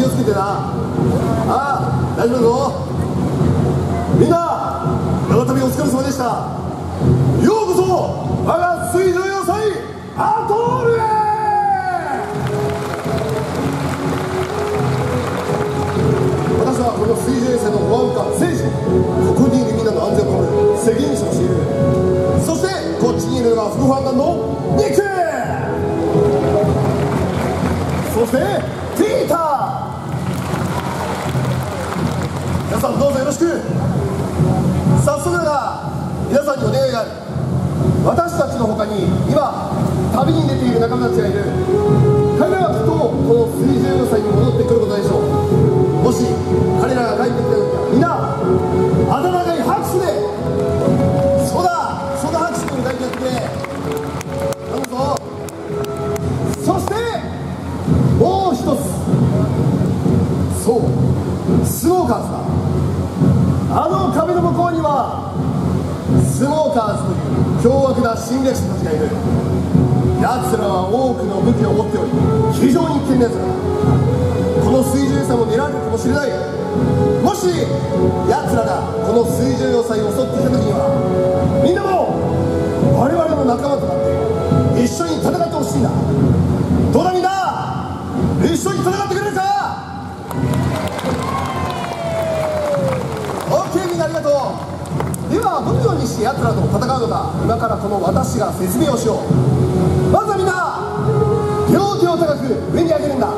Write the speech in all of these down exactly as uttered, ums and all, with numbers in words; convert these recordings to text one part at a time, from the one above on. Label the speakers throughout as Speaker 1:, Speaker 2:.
Speaker 1: をつけてな。ああ、大丈夫だぞ。みんな長旅お疲れ様でした。ようこそ我が水上要塞アトールへ。私はこの水上要塞の保安官聖司、ここにいるみんなの安全を守る責任者をしている。そしてこっちにいるのが副保安官のニック、そしてピーター。皆さんどうぞよろしく。早速だが皆さんにお願いがある。私たちの他に今旅に出ている仲間たちがいる。彼らはきっとこの水上要塞に戻ってくることでしょう。もし彼らが帰ってきた時はみんな温かい拍手で、そうだ、その拍手で歌いやってくれ。頼むぞ。そしてもう一つ、そう、スモーカーズだ。あの壁の向こうにはスモーカーズという凶悪な侵略者たちがいる。奴らは多くの武器を持っており非常に危険な奴らだ。この水上要塞も狙われるかもしれない。もし奴らがこの水上要塞を襲ってきた時にはみんなも我々の仲間となって一緒に戦ってほしいんだ。どうだみんな、一緒に戦ってくれるか。オッケー、みんなありがとう。ではどのようにして奴らと戦うのか、今からこの私が説明をしよう。まずはみんな両手を高く上に上げるんだ。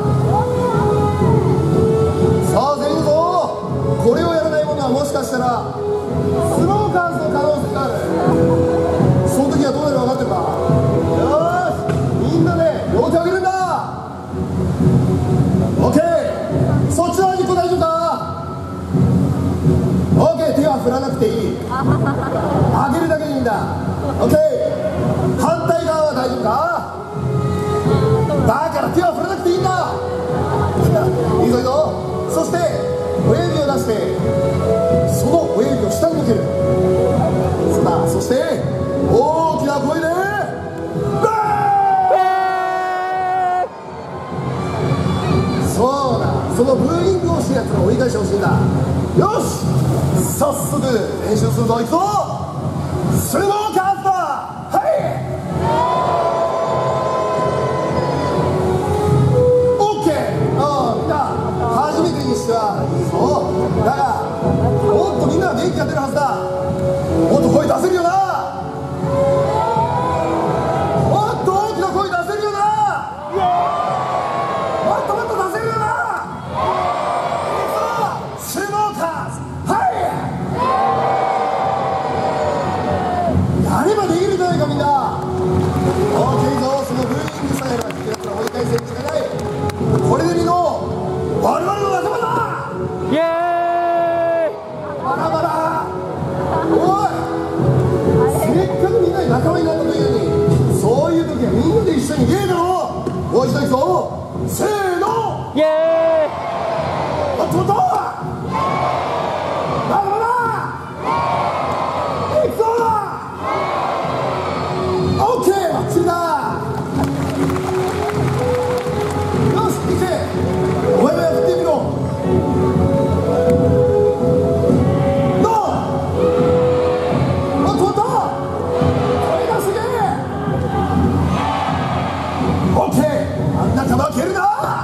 Speaker 1: さあ全員ぞ。これをやらない者はもしかしたらスモーカーズの可能性がある。その時はどうなるか分かってるか。よーし、みんなね両手を上げるんだ。オッケー、そっちの端っこ大丈夫か。オッケー、手は振らなくていい。上げるだけでいいんだ。オッケー、反対側は大丈夫か。だから手は振らなくていいんだ。いいぞいいぞ。そして親指を出してその親指を下に向ける。そうだ。そして大きな声でそうだ、そのブーイングをしてやつらを追い返してほしいんだ。よし、早速練習するぞ。行くぞ。スモーカーズだ。はい、オッケー。ああ、みんな初めてにしてはいいぞ。だがもっとみんな元気が出るはずだ。もっと声出せるよな。もっと大きな声出せるよな。もっともっと出せるよな。スモーカーズ、はい、やればできるじゃないかみんな。オーケーぞ。そのブーイングさえあればやつら追い返せるしかない。これでみの我々の仲間だ。イエーイ。バラバラ。おい、せっかくみんなに仲間になったというのに、そういう時はみんなで一緒にイエーイだろ。もう一度いくぞ。せーの、イエーイ。あっとっと、バラバラ。いくぞ。オッケー、バッチリだ。よし、いけ。お前もやってみろ。どう。あっとっと、これがすげえ。オッケー、あんな球蹴るな。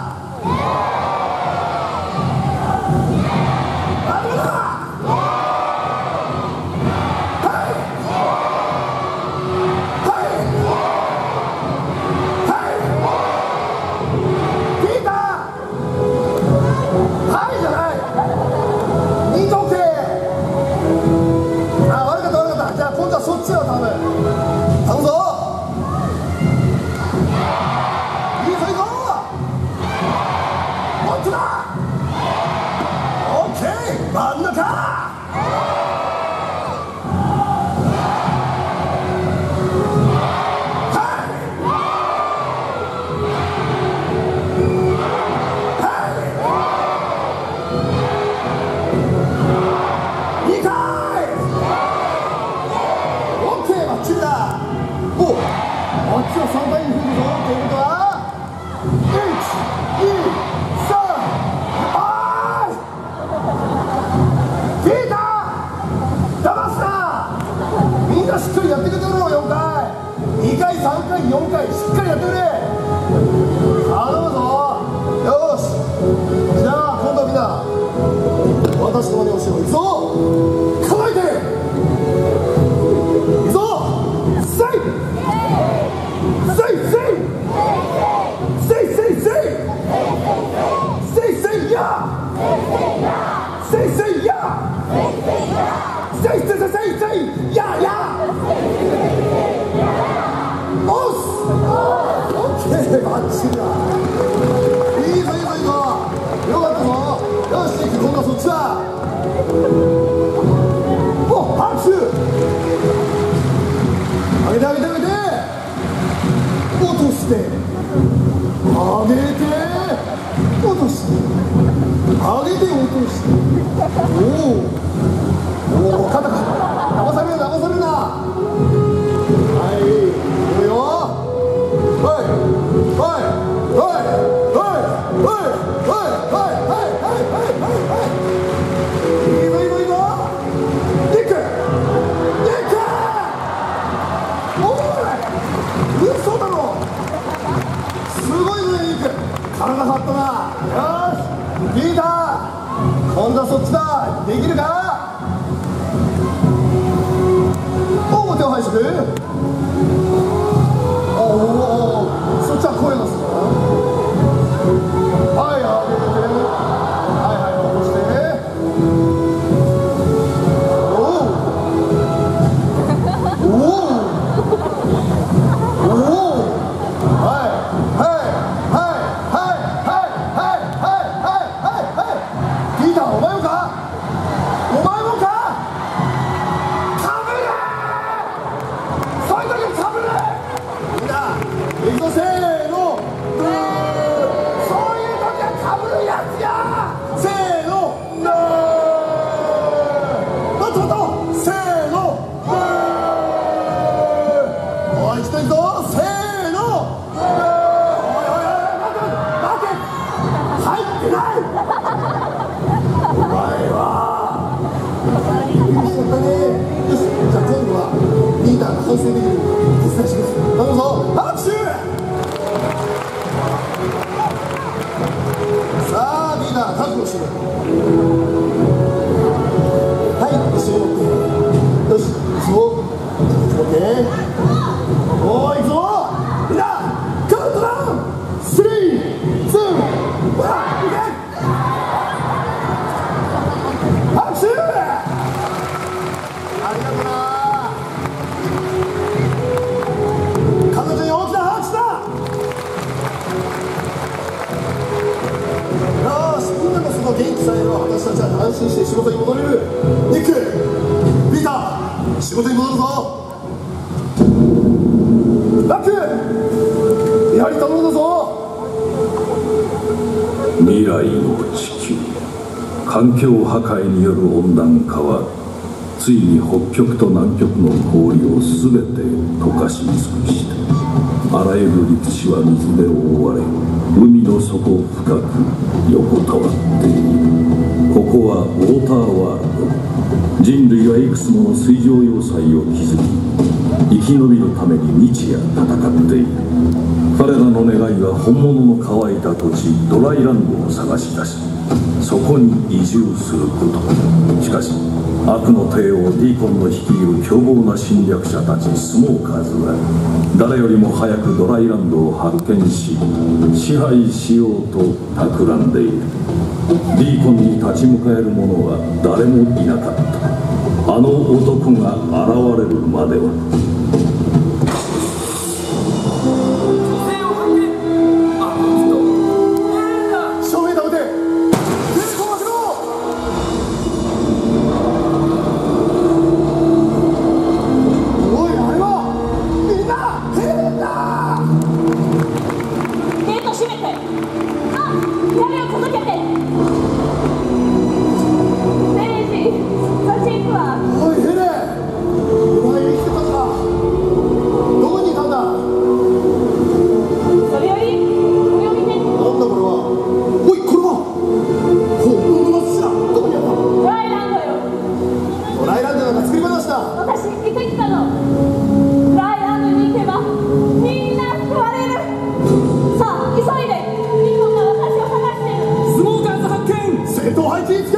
Speaker 1: 真ん中。こっちはさんばいに振るぞ。ということは、いち、に、さん、よ私の真似をしろ。行くぞ。構えて。行くぞ。せいせいせいせいせいせいせいせいやせいせいやせいせいせいせいややおっす。オッケー、バッチリだ。いいぞいいぞいいぞ。よかったぞ。よし、今度はそっちだ。お、拍手。上げて上げて上げて。落として上げて落として上げて落として。おおおお、肩が騙されるな騙されるな。はいいくよ。はいはいはいはいはいはいはいはいはいはい。いいぞいいぞいいぞ。ニックニック。おい嘘だろ。すごいねニック。体張ったな。よしリーダー、今度はそっちだ。できるか。おお、手を拝借。おお、そっちは声がする。はい上げてはいはい落として。おおおおおお。はいはいはいはいはいはいはいはいはい。ピーター、お前もかお前もか。かぶれ。そういう時はかぶれ。みんな行くぞ。せーの。そういう時はかぶるやつや。せーの。もっともっと。せーの。おい一人いくぞ。せーの。おいおいおい待て待て。入ってない。お前はびっくりしちゃったね。よし、じゃあ今度はリーダーが反省できる手伝いしてください。頼むぞ。拍手。さあリーダー、覚悟してる。はい一緒に乗って。よし行くぞ。オッケー。おー行くぞ。みんなカウントダウン。スリーツーワン。拍手。ありがとうな。彼女に大きな拍手だ。よし、みんなのその元気さえは私たちは安心して仕事に戻れる。ニック、ピーター、仕事に戻るぞ。ラック、やはり頼んだぞ。
Speaker 2: 未来の地球、環境破壊による温暖化はついに北極と南極の氷を全て溶かし尽くした。あらゆる陸地は水で覆われ、海の底深く横たわっている。ここはウォーターワールド。人類はいくつもの水上要塞を築き、生き延びるために日夜戦っている。彼らの願いは本物の乾いた土地ドライランドを探し出し、そこに移住すること。しかし悪の帝王ディーコンの率いる凶暴な侵略者たちスモーカーズは誰よりも早くドライランドを発見し、支配しようと企んでいる。ディーコンに立ち向かえる者は誰もいなかった。あの男が現れるまでは。
Speaker 1: おいヘレ、お前生きてたか。 戦闘配置につけ。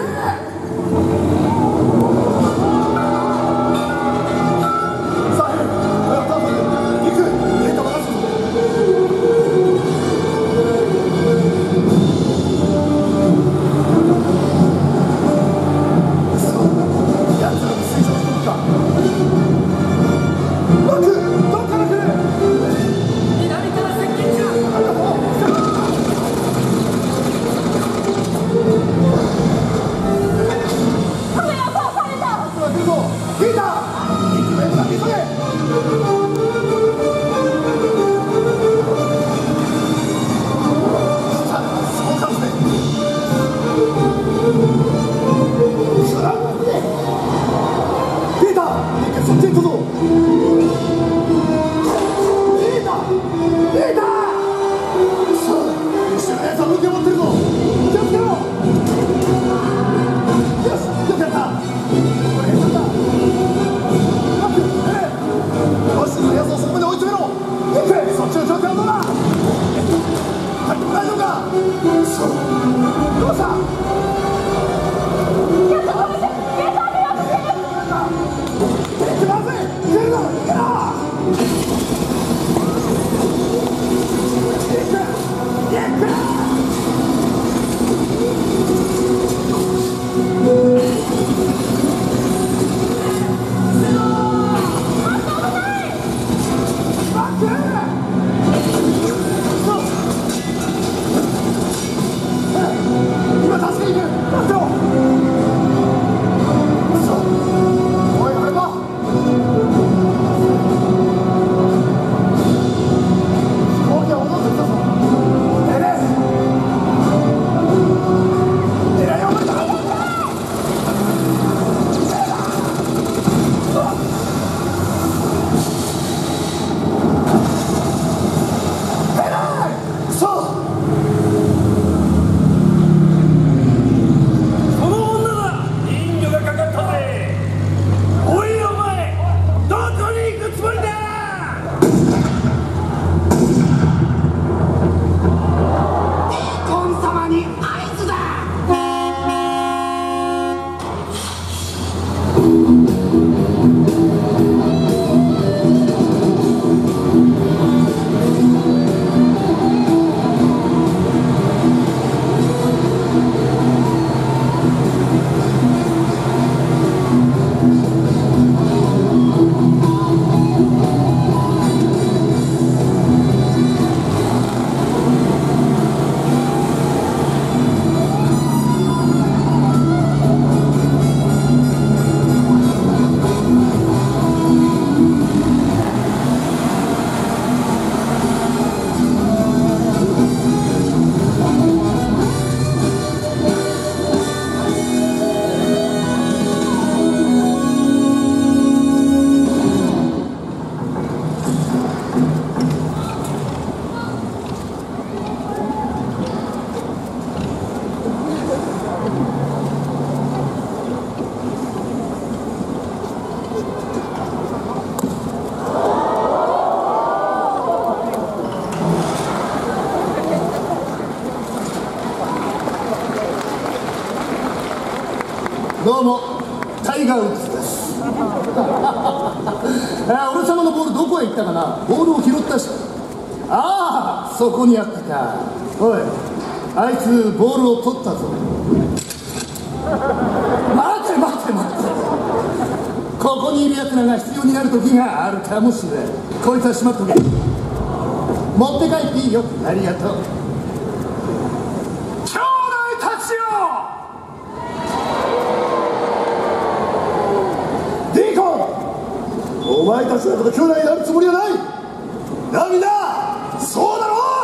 Speaker 3: どうもタイガー・ウッズですあ、俺様のボールどこへ行ったかな。ボールを拾ったし、ああそこにあったか。おい、あいつボールを取ったぞ。待て待て待て、ここにいるやつらが必要になる時があるかもしれん。こいつはしまっとけ。持って帰っていいよ。ありがとう。兄弟たちよ、ディーコン、お前たちのこと兄弟になるつもりはないな。みんなそうだろう。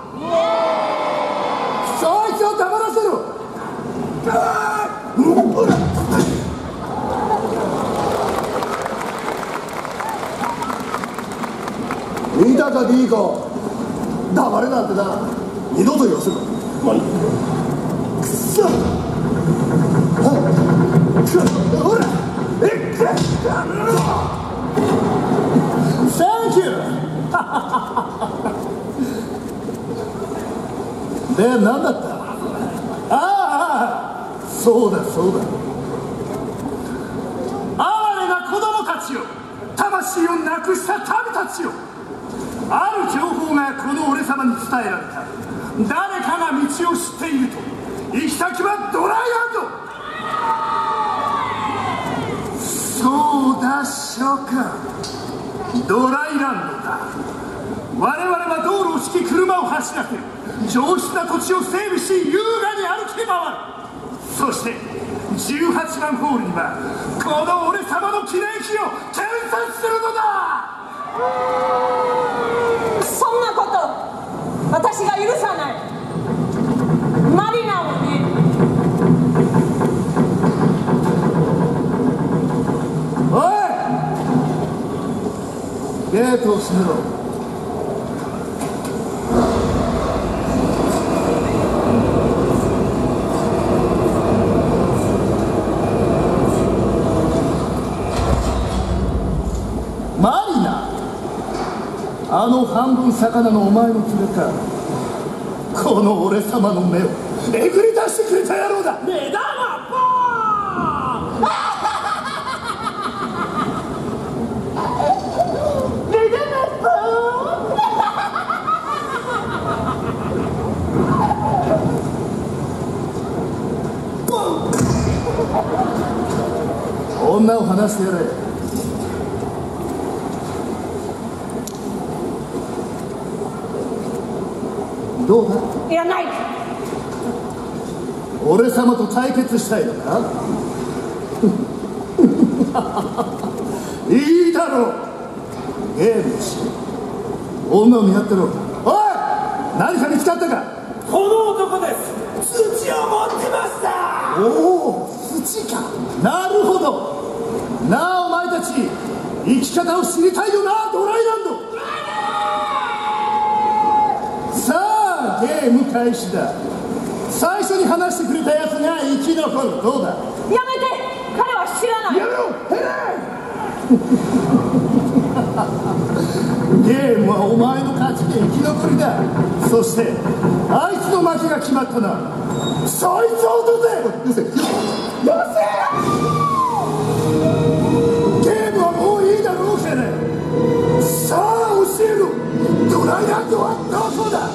Speaker 3: そいつを黙らせろ。見たかディーコン、黙れなんてな、二度と言わせろ。くそっ、ほら、えっ、サンキューで、何だった。ああ、 そうだそうだ。哀れな子供たちよ、魂をなくした民たちよ、ある情報がこの俺様に伝えられた。誰かが道を知っていると。行き先はドライランド。そうだ、召喚、ドライランドだ。我々は道路を敷き車を走らせ、上質な土地を整備し、優雅に歩き回る。そしてじゅうはちばんホールにはこの俺様の記念碑を建設するのだ。
Speaker 4: そんなこと私が許さない。マリナをね。
Speaker 3: おい、ゲートを閉めろ。マリナ、あの半分魚のお前の連れか。この俺様の目をえぐり出してくれた野郎だ。目玉ポーン目玉ポーン。女を離してやれ。どうだ。
Speaker 4: いらない。
Speaker 3: 俺様と対決したいのか。いいだろう。ゲームし女を見張ってろ。おい、何か見つかったか。
Speaker 5: この男です。土を持ってました。
Speaker 3: おお、土か。なるほど。なあ、お前たち生き方を知りたいよな、ドライランド。さあ、ゲーム開始だ。最初に話してくれたやつが生き残る。どうだ。
Speaker 4: やめて、彼は知らない。
Speaker 3: やめろ、ヘレン。ゲームはお前の勝ちで生き残りだ。そしてあいつの負けが決まったな。そいつを落とせ。よせよせ。ゲームはもういいだろう、ヘレン。さあ教えろ、ドライランドはどこだ。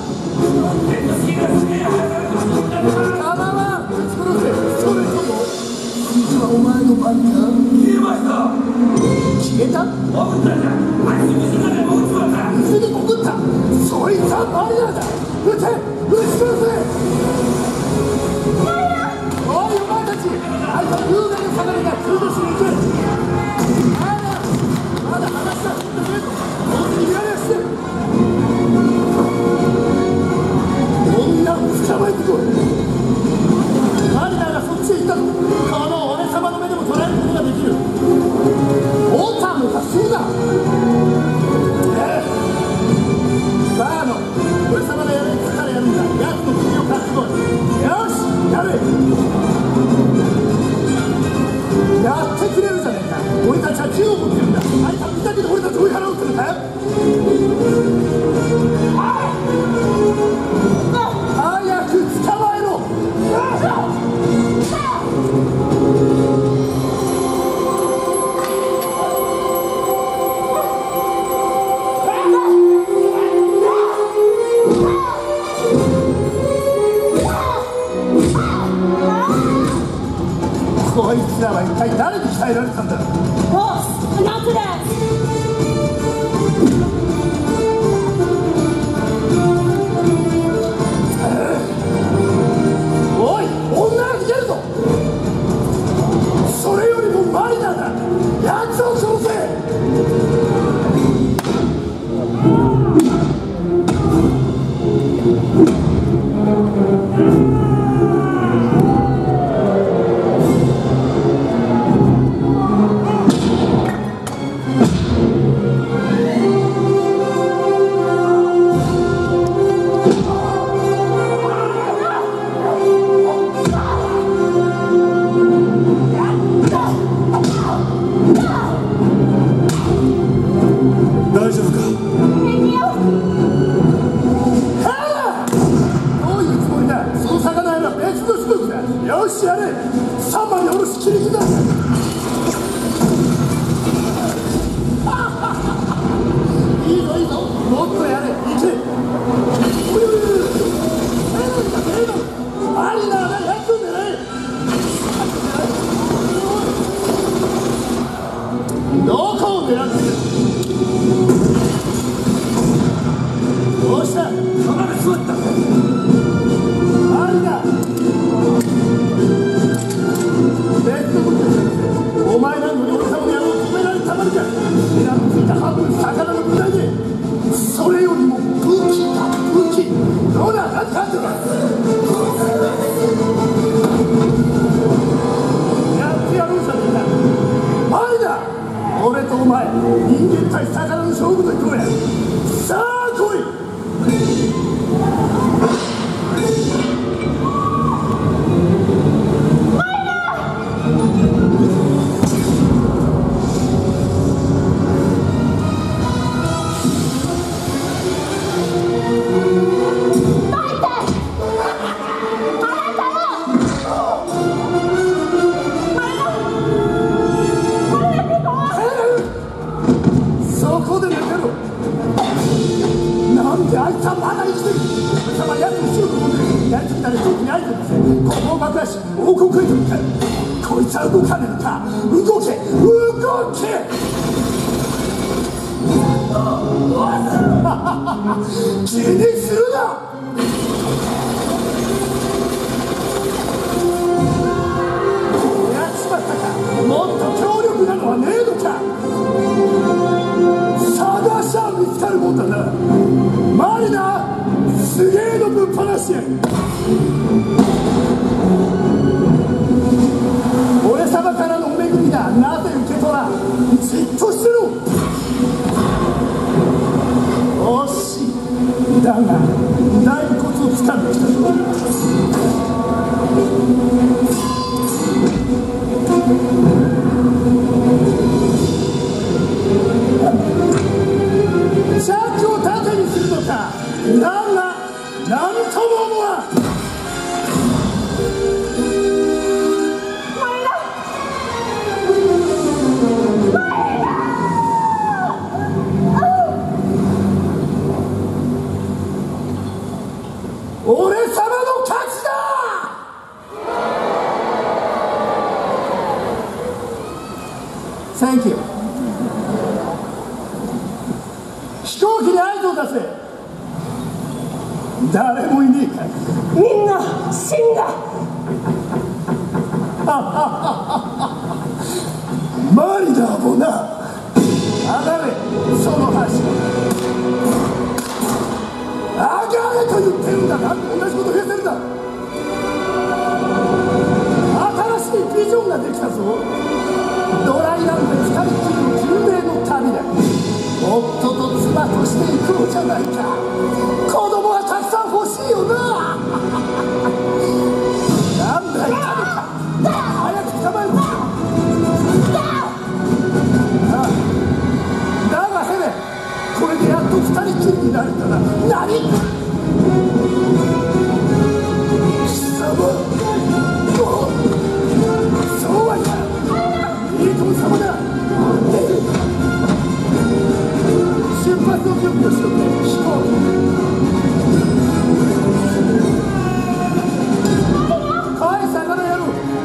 Speaker 3: 構わん、ぶち殺せ。それとも次はお前の番か。
Speaker 5: 消えました。
Speaker 3: 消えた。
Speaker 5: 潜ったんだ。あいつ水の中に潜っちまった。
Speaker 3: 水に潜った。そいつはマリナーだ。撃て、撃ち殺せ。おい、お前たち、あいつは優雅に魚がクルドしに行く。マリナー、まだ話が進んでくれと同時に見られやして。女を捕まえてこい。マリナーがそっちへ行ったぞ。この俺様の目でも捉えることができる。オタムがするな。ええ、バーノ、俺様がやれっつったらやるんだ。ヤツの首を買ってこい。よし、やれ。やってくれるじゃねえか。俺たちは銃を持ってるんだ。あいつは見たけど俺たち追い払おうってのか。早く捕まえろ。こいつらは一体誰に鍛えられたんだ。
Speaker 4: ボス、なんでです。
Speaker 3: おい、女が逃げるぞ。それよりもマリナだ。奴を殺せ。 しやれ。さんまいおろし切り刻んだ。いいぞいいぞ、もっとやれ。いけ。おいおいおい、マリナーだ、やっとんじゃない。どこを狙ってる。どうした。離れ座った。マリナー、レッドブル。お前なのに俺様の野郎を止められたまるか。エラのついた半分魚の部隊で、それよりも武器だ武器。どうだ、何かあってます。やってやろうじゃねえか。マリナー、俺とお前人間対魚の勝負といこうや。さあ来い。あいつはまだ生きてる。俺様やつをしようと思ってやりすぎたら一つに相手です。ここを爆破し王国へと向かう。こいつは動かねえのか。動け動け。気にするな。やっちまったか。もっと強力なのはねえのか。探しゃ見つかるもんだな。マリナー、すげえのぶっ放しや。俺様からのお恵みだ。なぜ受け取らん。じっとしてろ。惜しい。だがだいぶコツをつかんできたぞ。シャックを盾にするのか。だが何とも思わん。
Speaker 4: マリナ
Speaker 3: 俺様の勝ちだ。サンキュー。飛行機に合図を出せ。誰もいねえか。
Speaker 4: みんな死んだ。
Speaker 3: マリナーもな。上がれその橋。上がれと言ってるんだ。なんで同じこと言えてるんだ。新しいビジョンができたぞ。ドライランドで二人きりの巡礼の旅だ。夫と妻として行こうじゃないか。子供はたくさん欲しいよな。なんだいカメか。早く捕まえろ。ああ、だがヘレ、これでやっと二人きりになるんだな。何。貴様、そうはいかん。いい子様だ。出発の準備をしろって飛行機。来い魚野郎。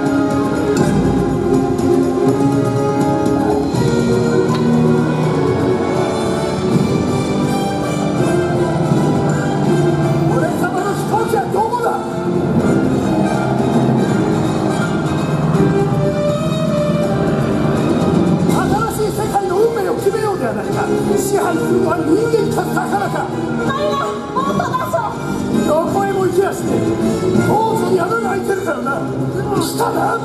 Speaker 3: 俺様の飛行機はどこだ。新しい世界の運命を決めようではないか。支配するのは人間か魚か。
Speaker 4: マリナもっと出そう。
Speaker 3: どこへも行きやしねえ。ポーズに穴が開いてるからな。来たな。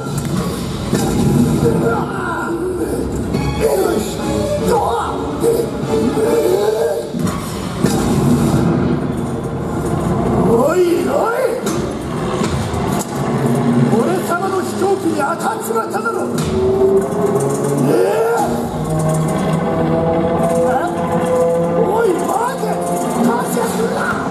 Speaker 3: おいおい、俺様の飛行機に当たっちまっただろ。ええー、おい待て、感謝するな。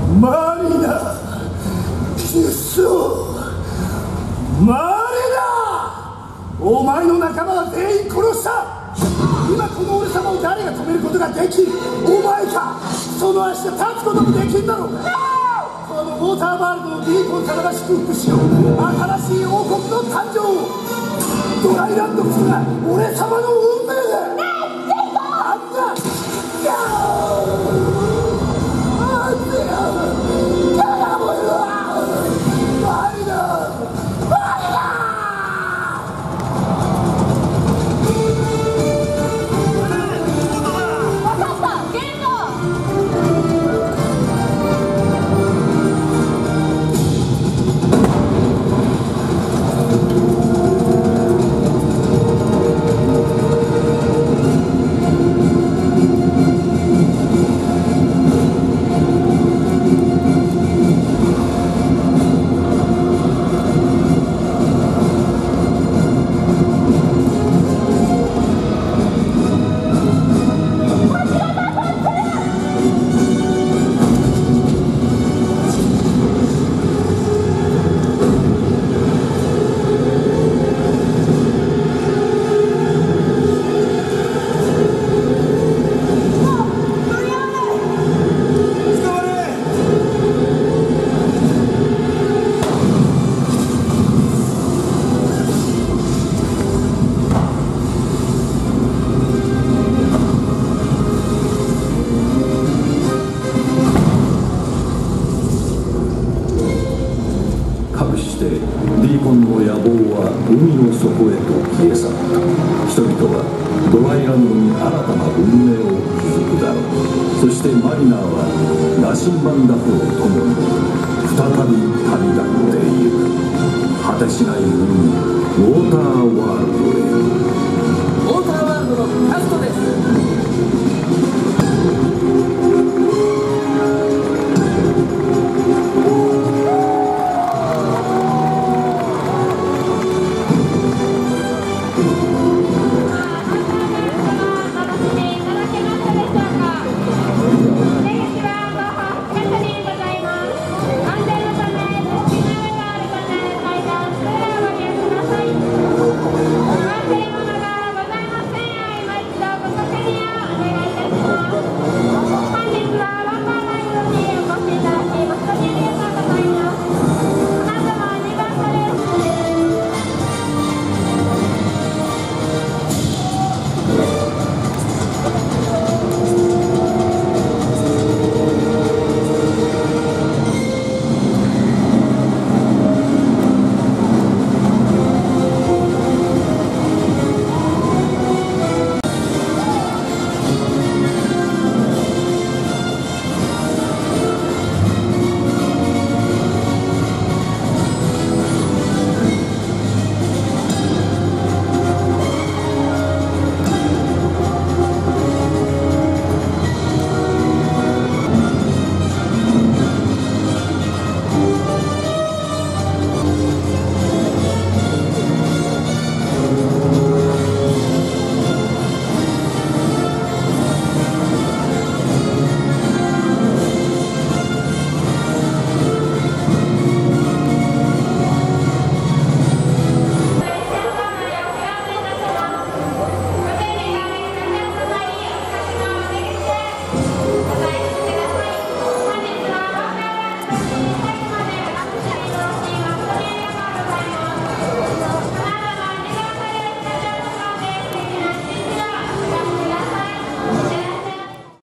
Speaker 3: マリナ、クソマリナ、お前の仲間は全員殺した。今この俺様を誰が止めることができる？お前か。その足で立つこともできんだろう。このウォーターワールドのディーコン様が祝福しよう新しい王国の誕生を。ドライランドこそが俺様の運命だ。あんたあんたよやだもんよ。マリナマリナ。